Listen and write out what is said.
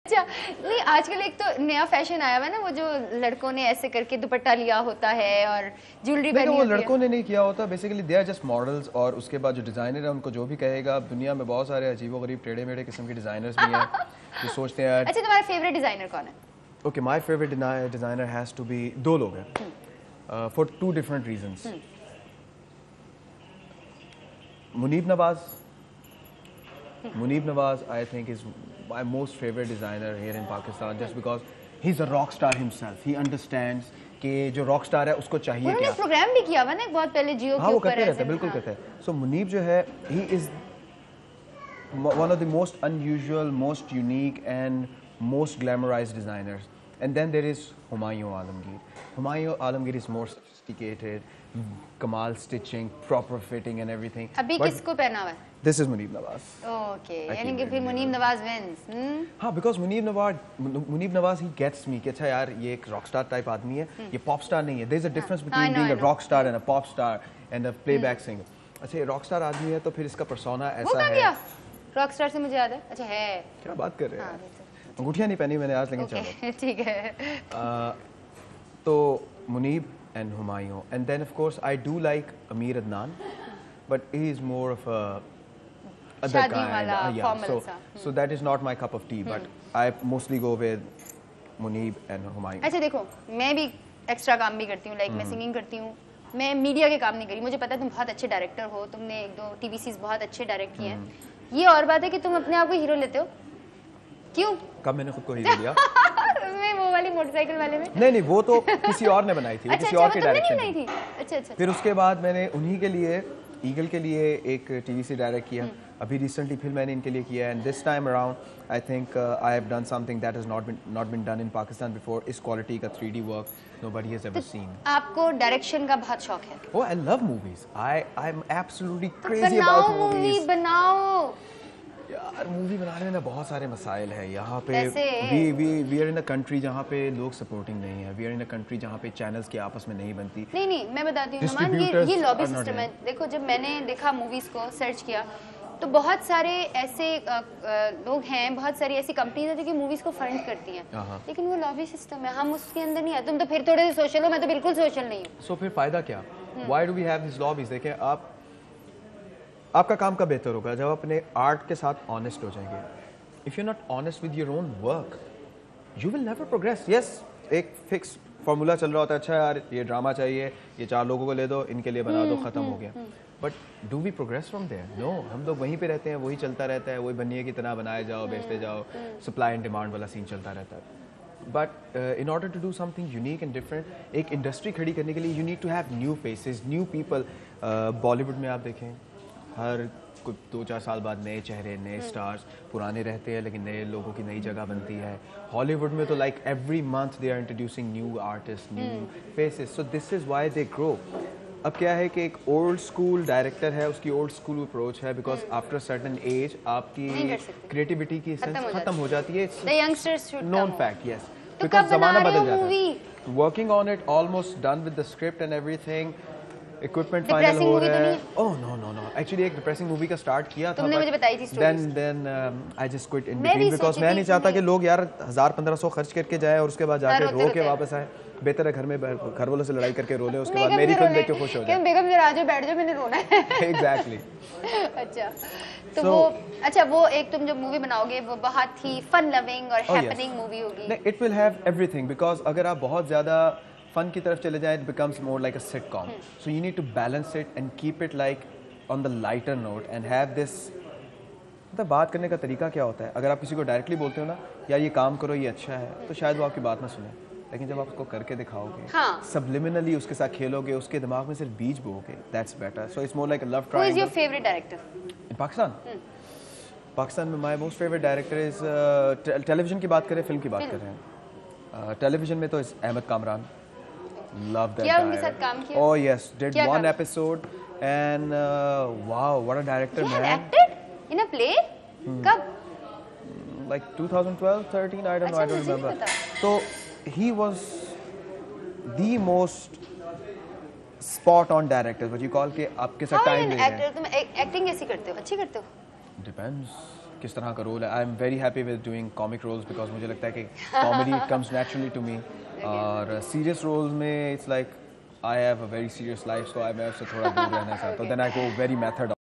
अच्छा नहीं, आजकल एक तो नया फैशन आया हुआ है ना, वो जो लड़कों ने ऐसे करके दुपट्टा लिया होता है और ज्वेलरी पहनी होती है। वो लड़कों ने नहीं किया होता, basically they are just models, और उसके बाद जो डिजाइनर है उनको जो भी कहेगा। दुनिया में बहुत सारे अजीबोगरीब टेढ़े मेढ़े किस्म के डिजाइनर्स भी हैं जो सोचते हैं। अच्छा तुम्हारा फेवरेट डिजाइनर कौन है? Okay, my favourite designer has to be, दो लोग हैं for two different reasons. Muneeb Nawaz I think is my most favorite designer here in Pakistan, just because he's a rock star himself. He understands कि जो rock star है उसको चाहिए क्या। Programme भी किया हुआ ना बहुत पहले जियो के ऊपर। वो करते रहते हैं, बिल्कुल करते हैं। सो मुनीब जो है, he is one of the most unusual, most unique and most glamorized designers. And then there is Humayun Alamgir. Humayun Alamgir is more sophisticated, कमाल stitching, proper fitting and everything. अभी किसको पहना हुआ है? This is Munib Nawaz. Okay, यानी कि फिर Munib Nawaz wins. हाँ, because Munib Nawaz he gets me कि अच्छा यार ये एक rock star type आदमी है, ये pop star नहीं है. There is a difference between being a rock star and a pop star and a playback singer. अच्छा ये rock star आदमी है तो फिर इसका persona ऐसा है. रॉक स्टार से मुझे याद है। अच्छा है, क्या बात कर रहे हैं? अंगूठियाँ नहीं पहनी मैंने आज, लेकिन चलो ठीक है। तो Munib and Humayun, and then of course I do like Amir Adnan, but he is more of a other kind. Yeah, so that is not my cup of tea, but I mostly go with Muneeb and Humayun. अच्छा देखो, मैं भी extra काम भी करती हूँ, like मैं singing करती हूँ, मैं मीडिया के काम नहीं करी। मुझे पता है तुम बहुत अच्छे डायरेक्टर हो, तुमने एक दो टीवी सीरीज बहुत अच्छे डायरेक्ट किए हैं। ये और बात है कि तुम अपने आप को हीरो लेते हो, क्यों? कब मैंने खुद को हीरो लिया? वो वाली मोटरसाइकिल वाले में? नहीं, वो तो किसी और ने बनाई थी, किसी और के डायरेक्शन में थी। अच्छा। फिर उसके बाद मैंने उन्हीं के लिए, ईगल के लिए एक टीवी से डायरेक्ट किया। अभी रिसेंटली फिर मैंने इनके लिए किया, and this time around I think I have done something that has not been done in Pakistan before. इस क्वालिटी का 3D work nobody has ever seen. आपको डायरेक्शन का बहुत शौक है? Oh, I love movies. I am absolutely crazy about movies. बनाओ यार, movie बनाने में ना बहुत सारे मसाइल है यहाँ पे। We are in a country जहाँ पे लोग सपोर्टिंग नहीं है। We are in a country जहाँ पे चैनल्स की आपस में नहीं बनती। नहीं, मैं बताती हूँ नुमान, ये लॉबी सिस्टम है। देखो, जब मैंने देखा मूवीज को सर्च किया तो बहुत सारे ऐसे लोग हैं, बहुत सारी ऐसी कंपनीज हैं जो कि मूवीज को फंड करती हैं, लेकिन वो लॉबी सिस्टम है, हम उसके अंदर नहीं आते। तुम तो फिर थोड़े से सोशल हो, मैं तो बिल्कुल सोशल नहीं हूँ। सो फिर फायदा क्या? Why do we have this lobbies? देखें, आपका काम कब बेहतर होगा? जब अपने आर्ट के साथ ऑनेस्ट हो जाएंगे। If you not honest with your own work, you will never progress. Yes, एक फिक्स फार्मूला चल रहा होता है, अच्छा यार ये ड्रामा चाहिए, ये 4 लोगों को ले दो, इनके लिए बना दो, खत्म हो गया। But do we progress from there? No, हम लोग वहीं पे रहते हैं, वही चलता रहता है, वही बनिए की तरह बनाए जाओ, बेचते जाओ, सप्लाई एंड डिमांड वाला सीन चलता रहता है। But in order to do something unique and different, एक इंडस्ट्री खड़ी करने के लिए you need to have new faces, new people. Bollywood में आप देखें, हर कुछ 2-4 साल बाद नए चेहरे, नए स्टार्स, पुराने रहते हैं लेकिन नए लोगों की नई जगह बनती है। हॉलीवुड में तो like every month they are introducing new artist, new faces, so this is why they grow. अब क्या है कि एक ओल्ड स्कूल डायरेक्टर है, उसकी ओल्ड स्कूल अप्रोच है, बिकॉज आफ्टर सर्टेन एज आपकी क्रिएटिविटी की सेंस खत्म हो जाती है। नॉन फैक्ट, यस, बिकॉज ज़माना बदल जाता है। Working on it, almost done with the script and everything, equipment final हो रहा है। ओह नो, एक्चुअली एक डिप्रेसिंग मूवी का स्टार्ट किया था, तुमने मुझे बताई थी story. Then I just quit in between, because मैं नहीं चाहता कि लोग यार 1000-1500 खर्च करके जाए और उसके बाद जाके रो के वापस आए। बेहतर है घर में घर वालों से लड़ाई करके रो ले, उसके बाद मेरी फिल्म देख के खुश हो जाए। बेगम जरा आ जाओ, बैठ जाओ, मैंने रोना है। एग्जैक्टली। अच्छा, तो वो एक तुम जब मूवी बनाओगे वो बहुत ही फन लविंग और हैपनिंग मूवी होगी। नहीं, it will have everything, because अगर आप बहुत ज़्यादा फन की तरफ चले जाएं, it becomes more like a sitcom. So you need to balance it and keep it like on the lighter note and have this. मतलब बात करने का तरीका क्या होता है? अगर आप किसी को डायरेक्टली बोलते हो ना, यार ये काम करो, ये अच्छा है, तो शायद वो आपकी बात ना सुने, लेकिन जब आप उसको करके दिखाओगे, सबलिमिनली उसके साथ खेलोगे, उसके दिमाग में सिर्फ बीज बोओगे, that's better. So it's more like a love triangle. Who is your favourite director in Pakistan? Pakistan में my most favourite director is, television की बात करें, फिल्म की बात करें, टेलीविजन में तो is Ahmed Kamran. Love that guy. उनके साथ काम किया? Oh yes, did one episode and wow, what a director, man. He acted in a play? कब? Like 2012, 13, I don't know, I don't remember. So he was the most spot on director, what you call के आपके साथ time दे रहे हैं। तुम acting कैसी करते हो? अच्छी करते हो? Depends. किस तरह का रोल है. I am very happy with doing comic roles because मुझे लगता है कि comedy comes naturally to me. और सीरियस रोल्स में it's like I have a very serious life, so मैं उससे थोड़ा दूर रहना चाहता हूँ. Then I go very method